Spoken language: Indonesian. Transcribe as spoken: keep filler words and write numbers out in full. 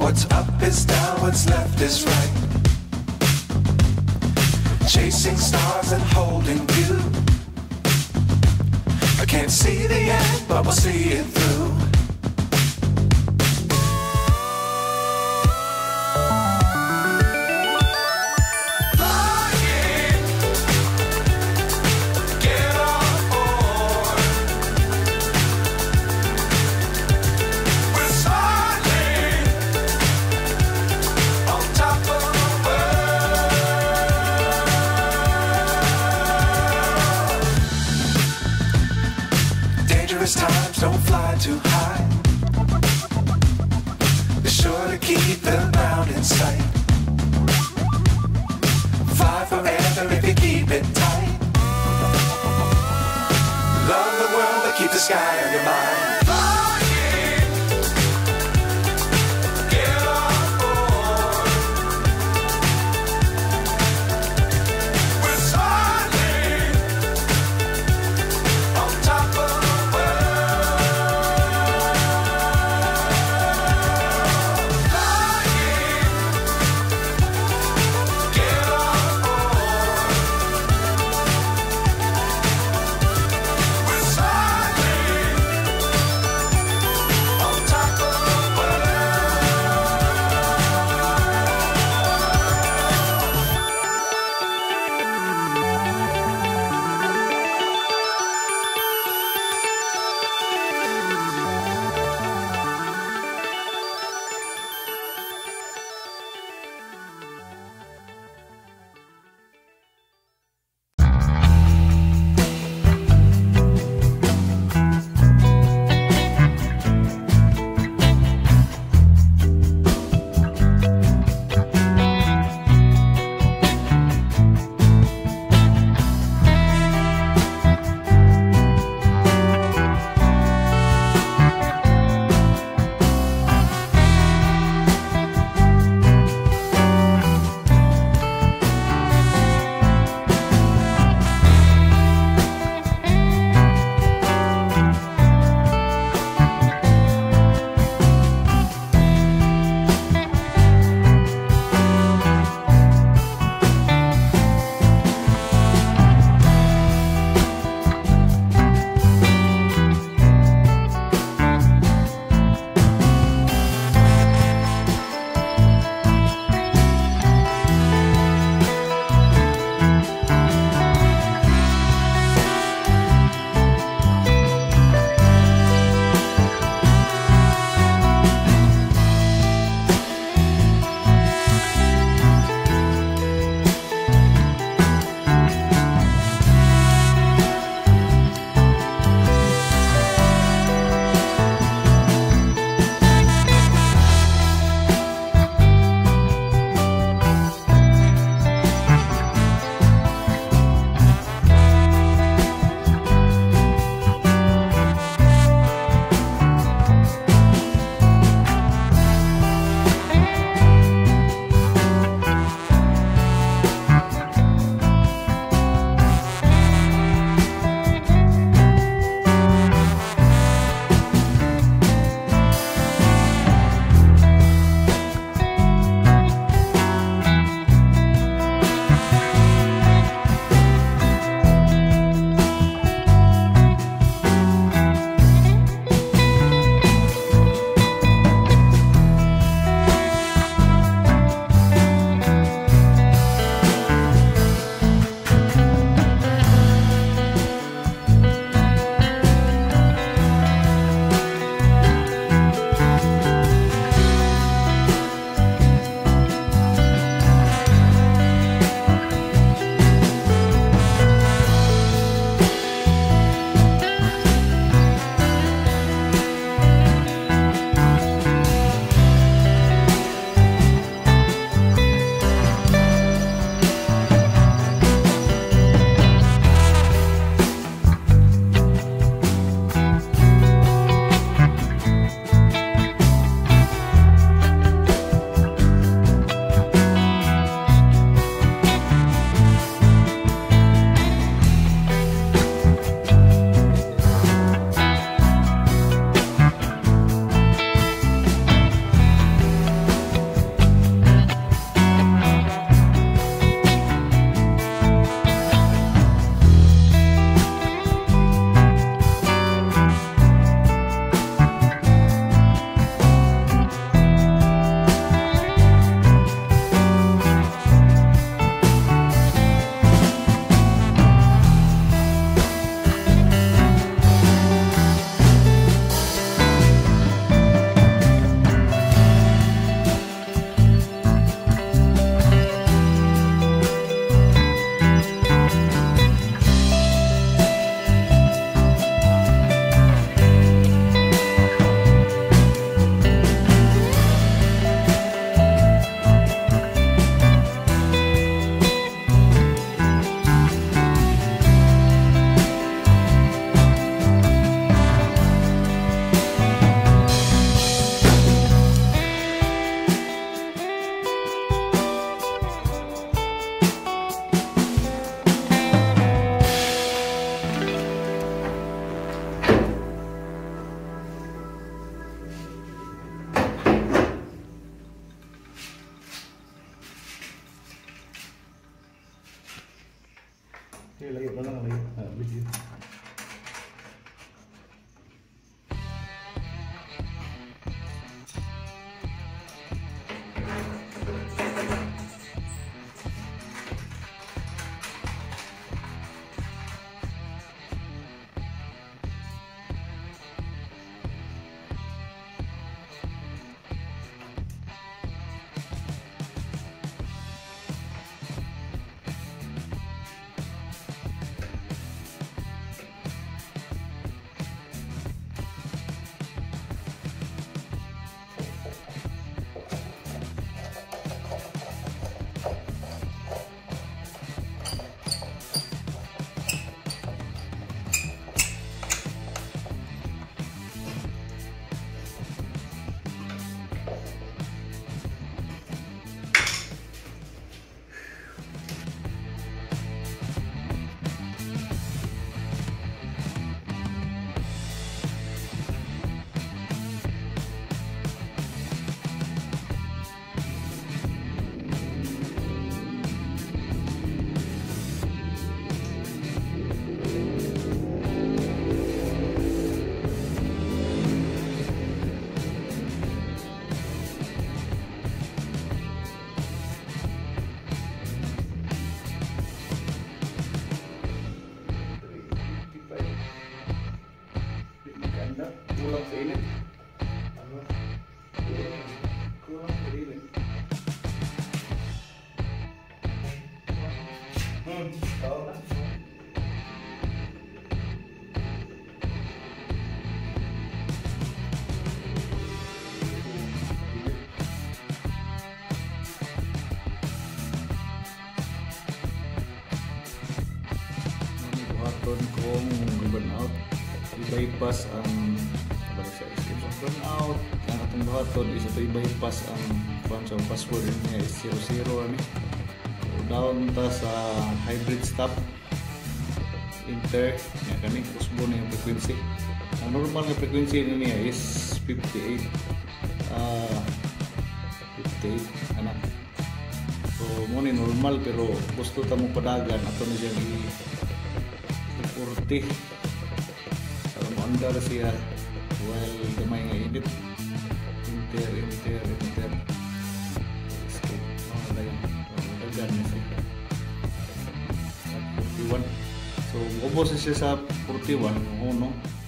What's up is down, what's left is right. Chasing stars and holding you. I can't see the end, but we'll see it through. Times don't fly too high. Be sure to keep the ground in sight. Fly forever if you keep it tight. Love the world but keep the sky on your mind. Okay, layo na lang, layo. Ah, video. Kulang sa init. Ano? Kulang sa init. Hmm, tao na. Buhaton kong burnout. I-bypass ang burnout. Ang atong buhaton is ito i-bypass ang ang password niya is zero zero ani. So down ta sa hybrid stop enter niya kani usbo na yung frequency. Ang normal na frequency niya is fifty-eight uh, fifty-eight anak. So mo ni normal pero gusto ta mo padagan ato na siya i forty para mo andar siya while gamay nga init. Enter, enter, enter. Escape. Oh, dagan. Oh, dagan na siya. forty-one. So, ubos siya sa forty-one. Oh, no?